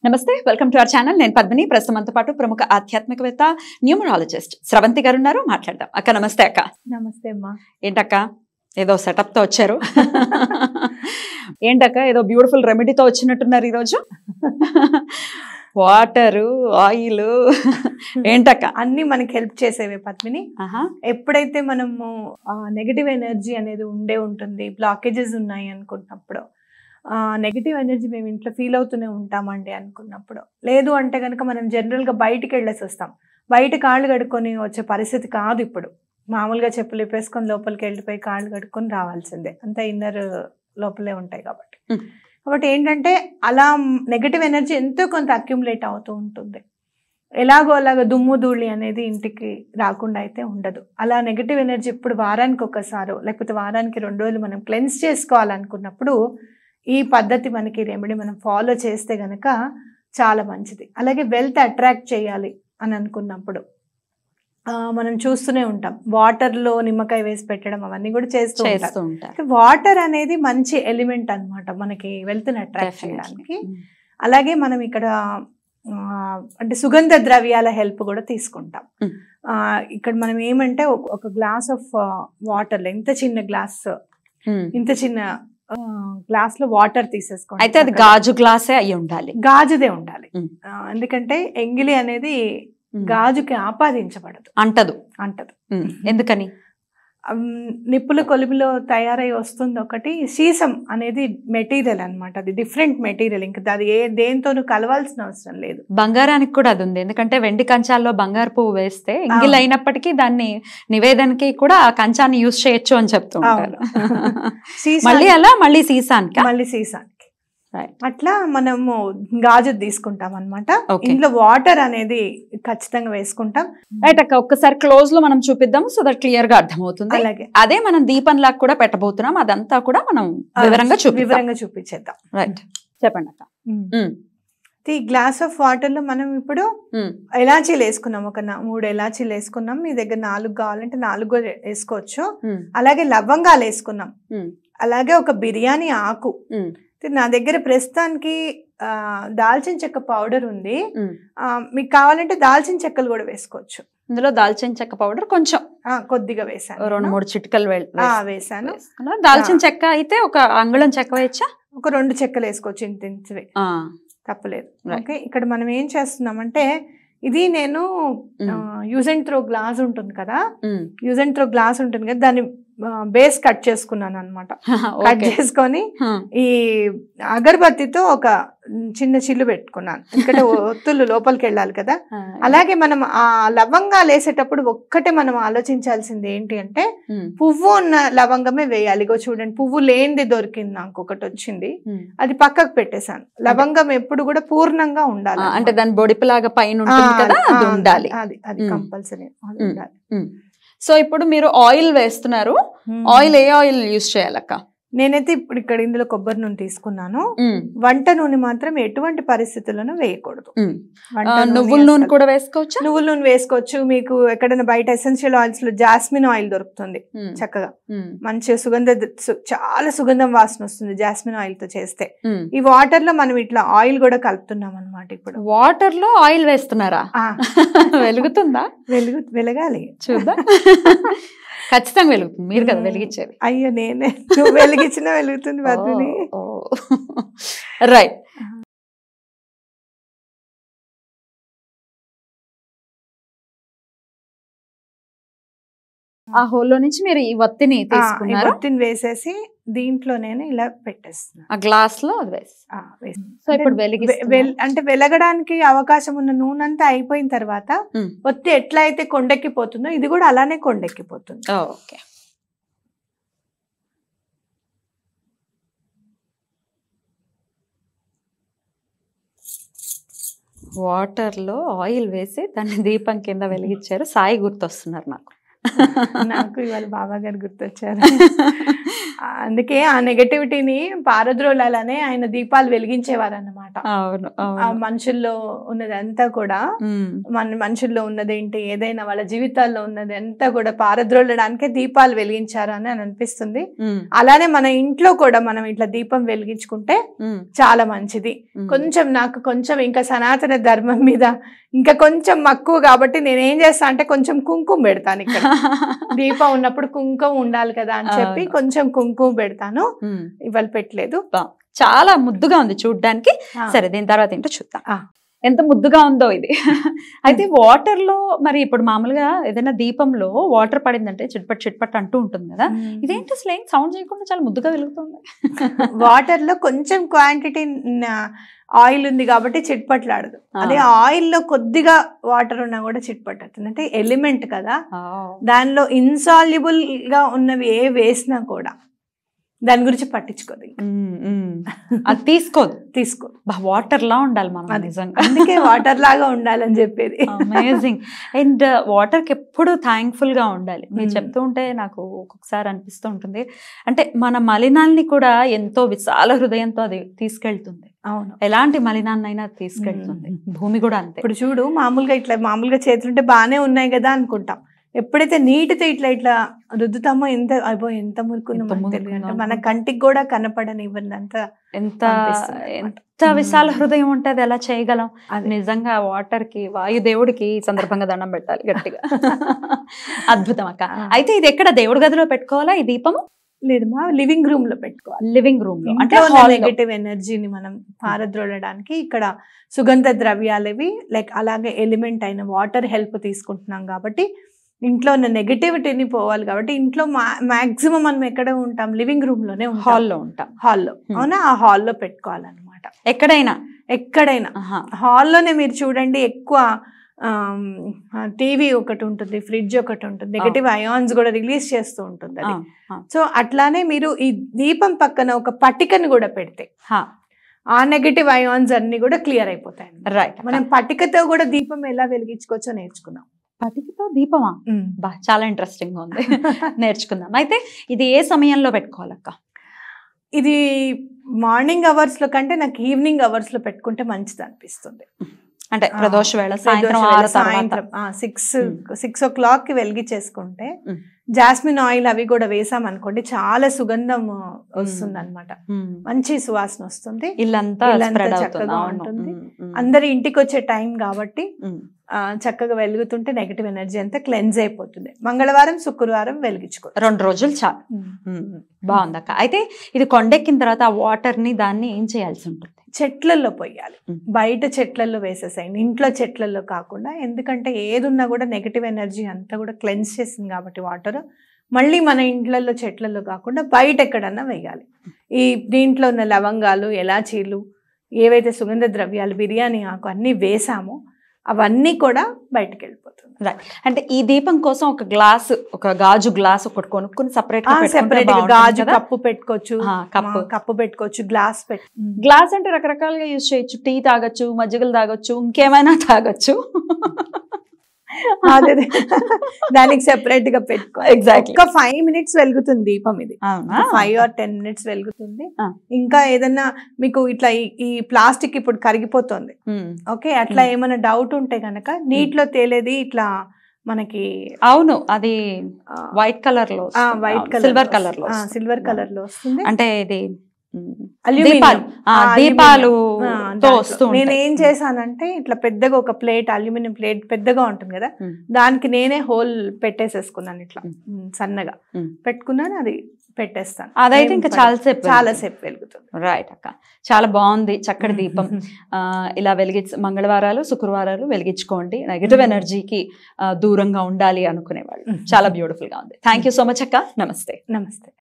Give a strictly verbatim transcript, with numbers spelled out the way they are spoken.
నమస్తే welcome to our channel నేను పద్మిని ప్రస్తుతంతో పాటు ప్రముఖ ఆధ్యాత్మికవేత్త న్యూమరాలజిస్ట్ స్రవంతి గారు ఉన్నారు మాట్లాడదాం అక్క నమస్తే అక్క నమస్తే అమ్మా ఏంటక్క ఏదో సెటప్ తో వచ్చారు ఏంటక్క ఏదో బ్యూటిఫుల్ రెమెడీతో వచ్చినట్టున్నారు ఈరోజు వాటరు ఆయిల్ ఏంటక్క అన్ని మనకి హెల్ప్ చేసేవే పద్మిని ఎప్పుడైతే మనము నెగటివ్ ఎనర్జీ అనేది ఉండే ఉంటుంది బ్లాకేజెస్ ఉన్నాయి అనుకున్నప్పుడు నెగిటివ్ ఎనర్జీ మేము ఇంట్లో ఫీల్ అవుతూనే ఉంటామండి అనుకున్నప్పుడు లేదు అంటే కనుక మనం జనరల్గా బయటికి వెళ్ళేసి వస్తాం బయట కాళ్ళు కడుక్కొని వచ్చే పరిస్థితి కాదు ఇప్పుడు మామూలుగా చెప్పులు ఇప్పేసుకొని లోపలికి వెళ్ళిపోయి కాళ్ళు కడుక్కొని రావాల్సిందే అంత ఇన్నర్ లోపలే ఉంటాయి కాబట్టి కాబట్టి ఏంటంటే అలా నెగటివ్ ఎనర్జీ ఎంతో కొంత అక్యుములేట్ అవుతూ ఉంటుంది ఎలాగో అలాగ దుమ్ము ధూళి అనేది ఇంటికి రాకుండా అయితే ఉండదు అలా నెగటివ్ ఎనర్జీ ఇప్పుడు వారానికి ఒకసారో లేకపోతే వారానికి రెండు రోజులు మనం క్లెన్స్ చేసుకోవాలనుకున్నప్పుడు ఈ పద్ధతి మనకి రెమెడీ మనం ఫాలో చేస్తే గనక చాలా మంచిది అలాగే వెల్త్ అట్రాక్ట్ చేయాలి అని అనుకున్నప్పుడు మనం చూస్తూనే ఉంటాం వాటర్లో నిమ్మకాయ వేసి పెట్టడం అవన్నీ కూడా చేస్తూ ఉంటాం వాటర్ అనేది మంచి ఎలిమెంట్ అన్నమాట మనకి వెల్త్ని అట్రాక్ట్ చేయడానికి అలాగే మనం ఇక్కడ అంటే సుగంధ ద్రవ్యాల హెల్ప్ కూడా తీసుకుంటాం ఇక్కడ మనం ఏమంటే ఒక గ్లాస్ ఆఫ్ వాటర్ ఇంత చిన్న గ్లాస్ ఇంత చిన్న గ్లాస్ లో వాటర్ తీసేసుకోండి అయితే అది గాజు గ్లాసే అయి ఉండాలి గాజుదే ఉండాలి ఎందుకంటే ఎంగిలి అనేది గాజుకి ఆపాదించబడదు అంటదు అంటదు ఎందుకని నిప్పుల కొలిమిలో తయారై వస్తుంది ఒకటి సీసం అనేది మెటీరియల్ అనమాట అది డిఫరెంట్ మెటీరియల్ ఇంకా అది ఏ దేంతోనూ కలవాల్సిన అవసరం లేదు బంగారానికి కూడా అది ఉంది ఎందుకంటే వెండి కంచాల్లో బంగారు పువ్వు వేస్తే ఎంగిల్ అయినప్పటికీ దాన్ని నివేదనకి కూడా ఆ కంచాన్ని యూజ్ చేయొచ్చు అని చెప్తూ ఉంటారు మళ్ళీ అలా మళ్ళీ సీసానికి మళ్ళీ సీసానికి అట్లా మనము గాజు తీసుకుంటాం అనమాట ఇంట్లో వాటర్ అనేది ఖచ్చితంగా వేసుకుంటాం రైట్ అక్క ఒక్కసారి క్లోజ్ లో మనం చూపిద్దాం సో దట్ క్లియర్ గా అర్థమవుతుంది అలాగే అదే మనం దీపం లాగా కూడా పెట్టబోతున్నాం అదంతా కూడా మనం వివరంగా వివరంగా చూపించేద్దాం రైట్ చెప్పండి అక్క ఈ గ్లాస్ ఆఫ్ వాటర్ లో మనం ఇప్పుడు ఎలాచీలు వేసుకున్నాం ఒక మూడు ఎలాచీలు వేసుకున్నాం మీ దగ్గర నాలుగు కావాలంటే నాలుగు వేసుకోవచ్చు అలాగే లవంగాలు వేసుకున్నాం అలాగే ఒక బిర్యానీ ఆకు నా దగ్గర ప్రస్తుతానికి దాల్చిన చెక్క పౌడర్ ఉంది మీకు కావాలంటే దాల్చిన చెక్కలు కూడా వేసుకోవచ్చు ఇందులో దాల్చిన చెక్క పౌడర్ కొంచెం కొద్దిగా వేసాను రెండు మూడు చిటికలు వేసాను దాల్చిన చెక్క అయితే ఒక అంగుళం చెక్క వేయచ్చా ఒక రెండు చెక్కలు వేసుకోవచ్చు ఇంత ఇంతవే తప్పలేదు ఓకే ఇక్కడ మనం ఏం చేస్తున్నామంటే ఇది నేను యూజ్ అండ్ త్రో గ్లాస్ ఉంటుంది కదా యూజ్ అండ్ త్రో గ్లాస్ ఉంటుంది కదా దాన్ని బేస్ కట్ చేసుకున్నాను అనమాట కట్ చేసుకొని ఈ అగరబత్తితో ఒక చిన్న చిల్లు పెట్టుకున్నాను ఎందుకంటే ఒత్తులు లోపలికి వెళ్ళాలి కదా అలాగే మనం ఆ లవంగాలు వేసేటప్పుడు ఒక్కటే మనం ఆలోచించాల్సింది ఏంటి అంటే పువ్వు ఉన్న లవంగమే వేయాలి ఇగో చూడండి పువ్వు లేనిది దొరికింది నాకు ఒకటి వచ్చింది అది పక్కకు పెట్టేశాను లవంగం ఎప్పుడు కూడా పూర్ణంగా ఉండాలి అంటే దాని బొడిపులాగా పైన ఉండాలి అది అది కంపల్సరీ ఉండాలి సో ఇప్పుడు మీరు ఆయిల్ వేస్తున్నారు ఆయిల్ ఏ ఆయిల్ యూజ్ చేయాలక్క నేనైతే ఇప్పుడు ఇక్కడ ఇందులో కొబ్బరి నూనె తీసుకున్నాను వంట నూనె మాత్రం ఎటువంటి పరిస్థితులను వేయకూడదు నువ్వుల నూనె కూడా వేసుకోవచ్చు నువ్వుల నూనె వేసుకోవచ్చు మీకు ఎక్కడైనా బయట ఎసెన్షియల్ ఆయిల్స్ లో జాస్మిన్ ఆయిల్ దొరుకుతుంది చక్కగా మంచి సుగంధ చాలా సుగంధం వాసన వస్తుంది జాస్మిన్ ఆయిల్ తో చేస్తే ఈ వాటర్ లో మనం ఇట్లా ఆయిల్ కూడా కలుపుతున్నాం అనమాట ఇప్పుడు వాటర్ లో ఆయిల్ వేస్తున్నారా వెలుగుతుందా వెలుగు వెలగాలి చూద్దాం ఖచ్చితంగా వెలుగుతుంది మీరు కదా వెలిగించేది అయ్యో నేనే నువ్వు వెలిగించినా వెలుగుతుంది పద్మిని రైట్ ఆ హోల్లో నుంచి మీరు ఈ వత్తిని తీసుకున్నారు వత్తిని వేసేసి దీంట్లో నేను ఇలా పెట్టేస్తున్నాను ఆ గ్లాస్ లో అది వేసి సో ఇప్పుడు వెలిగి అంటే వెలగడానికి అవకాశం ఉన్న నూనె అంతా అయిపోయిన తర్వాత వత్తి ఎట్లా అయితే కొండెక్కిపోతుందో ఇది కూడా అలానే కొండెక్కిపోతుంది ఓకే వాటర్ లో ఆయిల్ వేసి దాన్ని దీపం కింద వెలిగించారు సాయి గుర్తొస్తున్నారు నాకు నాకు ఇవాళ బాబా గారు గుర్తొచ్చారు అందుకే ఆ నెగటివిటీని పారద్రోలాలనే ఆయన దీపాలు వెలిగించేవారు అన్నమాట అవును ఆ మనుషుల్లో ఉన్నది అంతా కూడా మన మనుషుల్లో ఉన్నదేంటి, ఏదైనా వాళ్ళ జీవితాల్లో ఉన్నది అంతా కూడా పారద్రోలడానికే దీపాలు వెలిగించారు అని అనిపిస్తుంది. అలానే మన ఇంట్లో కూడా మనం ఇట్లా దీపం వెలిగించుకుంటే చాలా మంచిది. కొంచెం నాకు కొంచెం ఇంకా సనాతన ధర్మం మీద ఇంకా కొంచెం మక్కువ కాబట్టి నేను ఏం చేస్తా అంటే కొంచెం కుంకుమ పెడతాను. ఇక్కడ దీపం ఉన్నప్పుడు కుంకుమ ఉండాలి కదా అని చెప్పి కొంచెం కుంకుమ పెడతాను. ఇవాళ పెట్టలేదు. చాలా ముద్దుగా ఉంది చూడ్డానికి. సరే దీని తర్వాత ఏంటో చూద్దాం ఎంత ముద్దుగా ఉందో ఇది. అయితే వాటర్ లో మరి ఇప్పుడు మామూలుగా ఏదైనా దీపంలో వాటర్ పడిందంటే చిట్పట్ చిట్పట్ అంటూ ఉంటుంది కదా, ఇదేంటి అసలు ఏం సౌండ్ చేయకుండా చాలా ముద్దుగా వెలుగుతుంది. వాటర్ లో కొంచెం క్వాంటిటీ ఆయిల్ ఉంది కాబట్టి చిట్పట్లాడదు. అదే ఆయిల్ లో కొద్దిగా వాటర్ ఉన్నా కూడా చిట్పట్టవుతుంది. అంటే ఎలిమెంట్ కదా, దానిలో ఇన్సాల్యుబుల్ గా ఉన్నవి ఏ వేసినా కూడా దాని గురించి పట్టించుకోదు, అది తీసుకోదు తీసుకో వాటర్ లా ఉండాలి మనం నిజంగా. అందుకే వాటర్ లాగా ఉండాలని చెప్పేది. అమేజింగ్. అండ్ వాటర్ కి ఎప్పుడు థ్యాంక్ఫుల్ గా ఉండాలి. మీరు చెప్తూ ఉంటే నాకు ఒక్కొక్కసారి అనిపిస్తూ ఉంటుంది, అంటే మన మలినాల్ని కూడా ఎంతో విశాల హృదయంతో అది తీసుకెళ్తుంది. అవును, ఎలాంటి మలినాన్నైనా తీసుకెళ్తుంది. భూమి కూడా అంతే. ఇప్పుడు చూడు, మామూలుగా ఇట్లా మామూలుగా చేతులుంటే బాగానే ఉన్నాయి కదా అనుకుంటాం. ఎప్పుడైతే నీటితో ఇట్లా ఇట్లా రుద్దుతామో ఎంత అయిపో ఎంత మురుకున్నామో తెలియదు. మన కంటికి కూడా కనపడనివ్వండి అంత ఎంత ఎంత విశాల హృదయం ఉంటది. ఎలా చేయగలం నిజంగా. వాటర్ కి వాయుదేవుడికి ఈ సందర్భంగా దండం పెట్టాలి గట్టిగా. అద్భుతం అక్క. అయితే ఇది ఎక్కడ దేవుడి గదిలో పెట్టుకోవాలా ఈ దీపము? లేదు మా లివింగ్ రూమ్ లో పెట్టుకోవాలి. లివింగ్ రూమ్ లో అంటే నెగటివ్ ఎనర్జీని మనం పారద్రోలడానికి ఇక్కడ సుగంధ ద్రవ్యాలవి లైక్ అలాగే ఎలిమెంట్ అయిన వాటర్ హెల్ప్ తీసుకుంటున్నాం కాబట్టి ఇంట్లో ఉన్న నెగటివిటీని పోవాలి. కాబట్టి ఇంట్లో మాక్సిమం మనం ఎక్కడ ఉంటాం, లివింగ్ రూమ్ లోనే హాల్లో ఉంటాం. హాల్లో అవునా, ఆ హాల్లో పెట్టుకోవాలన్నమాట. ఎక్కడైనా ఎక్కడైనా హాల్లోనే మీరు చూడండి, ఎక్కువ టీవీ ఒకటి ఉంటుంది, ఫ్రిడ్జ్ ఒకటి ఉంటుంది, నెగటివ్ అయాన్స్ కూడా రిలీజ్ చేస్తూ ఉంటుంది అది. సో అట్లానే మీరు ఈ దీపం పక్కన ఒక పట్టికను కూడా పెడితే ఆ నెగటివ్ అయాన్స్ అన్ని కూడా క్లియర్ అయిపోతాయి. రైట్. మనం పట్టికతో కూడా దీపం ఎలా వెలిగించుకోవచ్చో నేర్చుకున్నాం. పట్టికతో దీపమా? బా చాలా ఇంట్రెస్టింగ్ గా ఉంది. నేర్చుకుందాం. అయితే ఇది ఏ సమయంలో పెట్టుకోవాలక్క? ఇది మార్నింగ్ అవర్స్ లో కంటే నాకు ఈవినింగ్ అవర్స్ లో పెట్టుకుంటే మంచిది అనిపిస్తుంది. అంటే ప్రదోష వేళ సాయంత్రం సాయంత్రం సిక్స్ సిక్స్ ఓ క్లాక్ కి వెలిగించేసుకుంటే జాస్మిన్ ఆయిల్ అవి కూడా వేసాం అనుకోండి, చాలా సుగంధం వస్తుంది అనమాట. మంచి సువాసన వస్తుంది, ఇల్లంతా చక్కగా ఉంటుంది. అందరి ఇంటికి వచ్చే టైం కాబట్టి చక్కగా వెలుగుతుంటే నెగటివ్ ఎనర్జీ అంతా క్లెన్స్ అయిపోతుంది. మంగళవారం శుక్రవారం వెలిగించుకో, రెండు రోజులు చాలు. బాగుందక్క. అయితే ఇది కొండెక్కిన తర్వాత ఆ వాటర్ ని దాన్ని ఏం చేయాల్సి ఉంటుంది? చెట్లల్లో పోయాలి. బయట చెట్లల్లో వేసేసాయండి, ఇంట్లో చెట్లల్లో కాకుండా. ఎందుకంటే ఏది ఉన్నా కూడా నెగటివ్ ఎనర్జీ అంతా కూడా క్లెన్స్ చేసింది కాబట్టి వాటర్ మళ్ళీ మన ఇంట్లలో చెట్లలో కాకుండా బయట ఎక్కడన్నా వేయాలి. ఈ దీంట్లో ఉన్న లవంగాలు, ఎలాచీలు, ఏవైతే సుగంధ ద్రవ్యాలు, బిర్యానీ ఆకు అన్నీ వేసామో అవన్నీ కూడా బయటకు వెళ్ళిపోతుంది. రైట్. అంటే ఈ దీపం కోసం ఒక గ్లాస్, ఒక గాజు గ్లాస్ ఒకటి కొనుక్కొని సపరేట్ సెపరేట్ గాజు కప్పు పెట్టుకోవచ్చు, కప్పు కప్పు పెట్టుకోవచ్చు, గ్లాస్ పెట్టు. గ్లాస్ అంటే రకరకాలుగా యూజ్ చేయొచ్చు. టీ తాగొచ్చు, మజ్జిగలు తాగొచ్చు, ఇంకేమైనా తాగొచ్చు. అదే దానికి సెపరేట్ గా పెట్టుకో. ఎగ్జాక్ట్లీ. ఒక ఫైవ్ మినిట్స్ వెలుగుతుంది దీపం ఇది, ఫైవ్ ఆర్ టెన్ మినిట్స్ వెలుగుతుంది. ఇంకా ఏదన్నా మీకు ఇట్లా ఈ ప్లాస్టిక్ ఇప్పుడు కరిగిపోతుంది, ఓకే, అట్లా ఏమైనా డౌట్ ఉంటే కనుక నీటిలో తేలేది ఇట్లా మనకి, అవును, అది వైట్ కలర్ లో, వైట్ కలర్, సిల్వర్ కలర్ లో, సిల్వర్ కలర్ లో వస్తుంది. అంటే ఇది దీపాలు నేనేం చేశానంటే ఇట్లా పెద్దగా ఒక ప్లేట్, అల్యూమినియం ప్లేట్ పెద్దగా ఉంటుంది కదా, దానికి నేనే హోల్ పెట్టేసేసుకున్నాను. ఇట్లా సన్నగా పెట్టుకున్నాను, అది పెట్టేస్తాను. అదైతే ఇంకా చాలాసేపు చాలాసేపు వెలుగుతుంది. రైట్ అక్క, చాలా బాగుంది. చక్కటి దీపం ఇలా వెలిగి మంగళవారాలు శుక్రవారాలు వెలిగించుకోండి. నెగటివ్ ఎనర్జీకి దూరంగా ఉండాలి అనుకునేవాళ్ళు. చాలా బ్యూటిఫుల్ గా ఉంది. థ్యాంక్ యూ సో మచ్ అక్క. నమస్తే. నమస్తే.